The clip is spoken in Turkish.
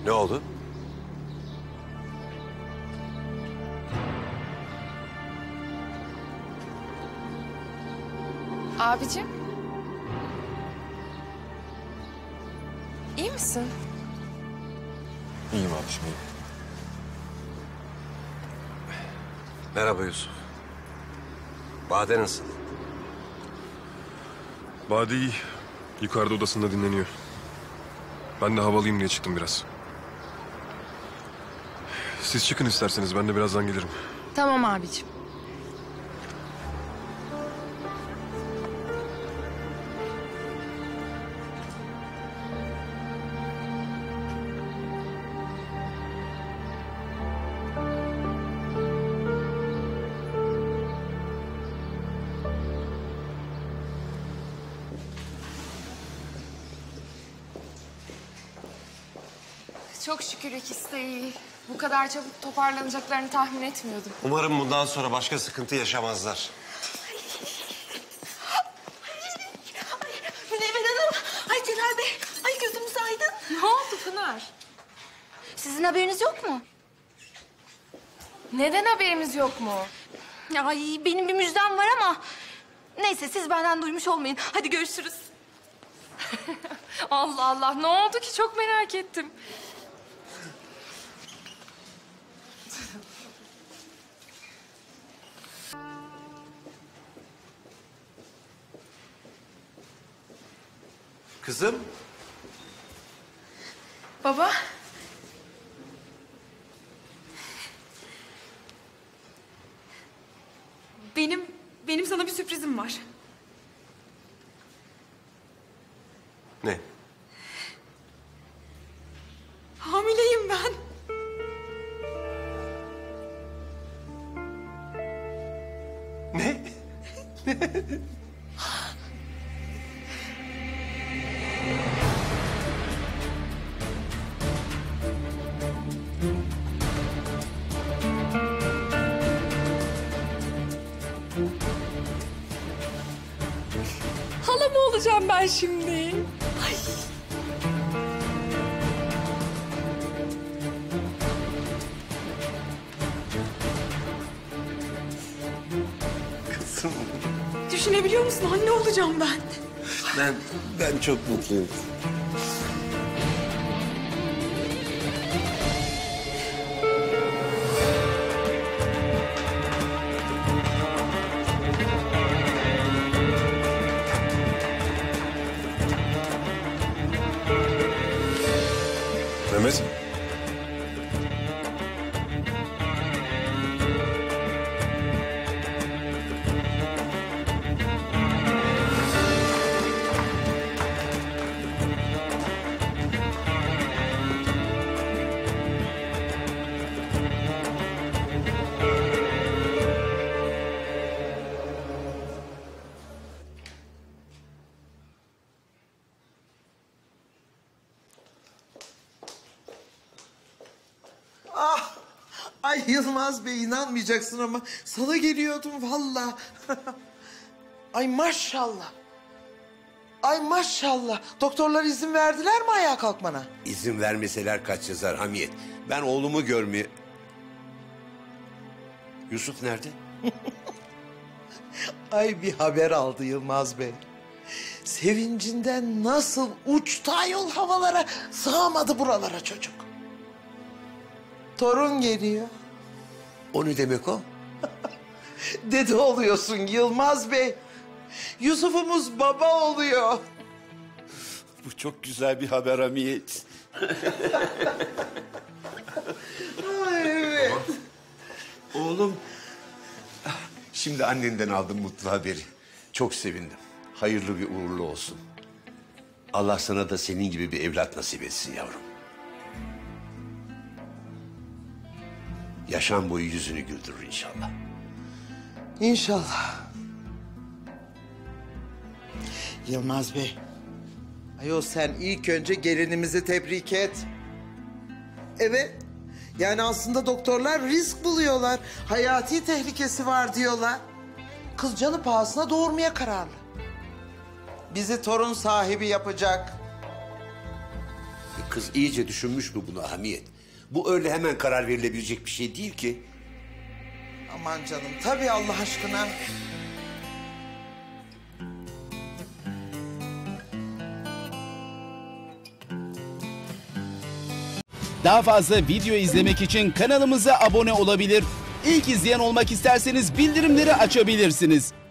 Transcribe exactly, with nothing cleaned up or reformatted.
Ne oldu? Abicim. İyi misin? İyiyim abiciğim, iyiyim. Merhaba Yusuf. Bade nasıl? Bade iyi. Yukarıda odasında dinleniyor. Ben de havalıyım diye çıktım biraz. Siz çıkın isterseniz, ben de birazdan gelirim. Tamam abicim. Çok şükür ikisi de iyi. Bu kadar çabuk toparlanacaklarını tahmin etmiyordum. Umarım bundan sonra başka sıkıntı yaşamazlar. Münevver Hanım, ay Celal Bey, ay gözümüz aydın. Ne oldu Pınar? Sizin haberiniz yok mu? Neden haberimiz yok mu? Ay benim bir müjdem var ama... Neyse siz benden duymuş olmayın. Hadi görüşürüz. Allah Allah, ne oldu ki? Çok merak ettim. Kızım. Baba. Benim, benim sana bir sürprizim var. Ne? Hamileyim ben. Ne? Hala mı olacağım ben şimdi? Ay. Kızım. Düşünebiliyor musun? Anne olacağım ben. Ben, ben çok mutluyum. Mehmet. Ah! Ay Yılmaz Bey, inanmayacaksın ama sana geliyordum vallahi. Ay maşallah. Ay maşallah. Doktorlar izin verdiler mi ayağa kalkmana? İzin vermeseler kaç yazar Hamiyet. Ben oğlumu görmeye... Yusuf nerede? Ay bir haber aldı Yılmaz Bey. Sevincinden nasıl uçtu ayol havalara, sığamadı buralara çocuk. Torun geliyor. O ne demek o? Dede oluyorsun Yılmaz Bey. Yusuf'umuz baba oluyor. Bu çok güzel bir haber Hamiyet. Ay, evet. Oğlum. Şimdi annenden aldım mutlu haberi. Çok sevindim. Hayırlı bir uğurlu olsun. Allah sana da senin gibi bir evlat nasip etsin yavrum. Yaşam boyu yüzünü güldürür inşallah. İnşallah. Yılmaz Bey. Ayol sen ilk önce gelinimizi tebrik et. Evet. Yani aslında doktorlar risk buluyorlar. Hayati tehlikesi var diyorlar. Kız canı pahasına doğurmaya kararlı. Bizi torun sahibi yapacak. kız iyice düşünmüş mü bunu Hamiyet? Bu öyle hemen karar verilebilecek bir şey değil ki. Aman canım, tabii Allah aşkına. Daha fazla video izlemek için kanalımıza abone olabilir. İlk izleyen olmak isterseniz bildirimleri açabilirsiniz.